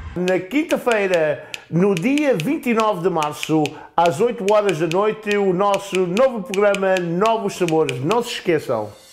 Na quinta-feira, no dia 29 de março, às 8 horas da noite, o nosso novo programa Novos Sabores. Não se esqueçam.